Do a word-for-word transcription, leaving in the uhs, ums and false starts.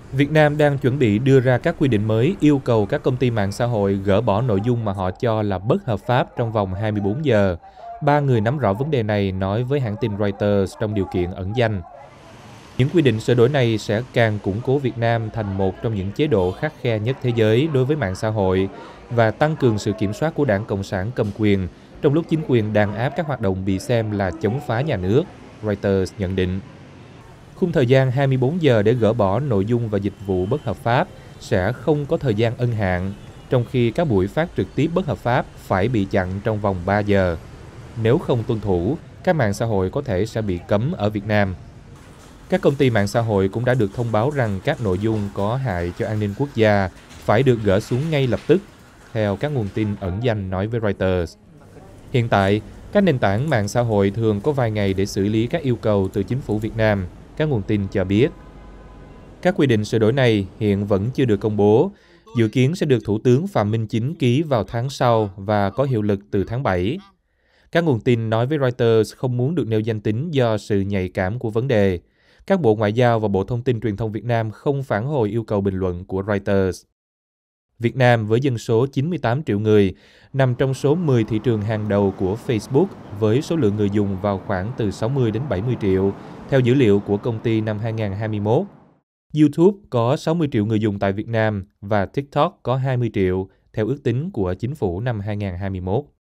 Việt Nam đang chuẩn bị đưa ra các quy định mới yêu cầu các công ty mạng xã hội gỡ bỏ nội dung mà họ cho là bất hợp pháp trong vòng hai mươi bốn giờ. Ba người nắm rõ vấn đề này nói với hãng tin Reuters trong điều kiện ẩn danh. Những quy định sửa đổi này sẽ càng củng cố Việt Nam thành một trong những chế độ khắt khe nhất thế giới đối với mạng xã hội và tăng cường sự kiểm soát của Đảng Cộng sản cầm quyền trong lúc chính quyền đàn áp các hoạt động bị xem là chống phá nhà nước, Reuters nhận định. Khung thời gian hai mươi bốn giờ để gỡ bỏ nội dung và dịch vụ bất hợp pháp sẽ không có thời gian ân hạn, trong khi các buổi phát trực tiếp bất hợp pháp phải bị chặn trong vòng ba giờ. Nếu không tuân thủ, các mạng xã hội có thể sẽ bị cấm ở Việt Nam. Các công ty mạng xã hội cũng đã được thông báo rằng các nội dung có hại cho an ninh quốc gia phải được gỡ xuống ngay lập tức, theo các nguồn tin ẩn danh nói với Reuters. Hiện tại, các nền tảng mạng xã hội thường có vài ngày để xử lý các yêu cầu từ chính phủ Việt Nam, các nguồn tin cho biết. Các quy định sửa đổi này hiện vẫn chưa được công bố, dự kiến sẽ được Thủ tướng Phạm Minh Chính ký vào tháng sau và có hiệu lực từ tháng bảy. Các nguồn tin nói với Reuters không muốn được nêu danh tính do sự nhạy cảm của vấn đề. Các Bộ Ngoại giao và Bộ Thông tin Truyền thông Việt Nam không phản hồi yêu cầu bình luận của Reuters. Việt Nam với dân số chín mươi tám triệu người, nằm trong số mười thị trường hàng đầu của Facebook với số lượng người dùng vào khoảng từ sáu mươi đến bảy mươi triệu, theo dữ liệu của công ty năm hai nghìn không trăm hai mươi mốt. YouTube có sáu mươi triệu người dùng tại Việt Nam và TikTok có hai mươi triệu, theo ước tính của chính phủ năm hai nghìn không trăm hai mươi mốt.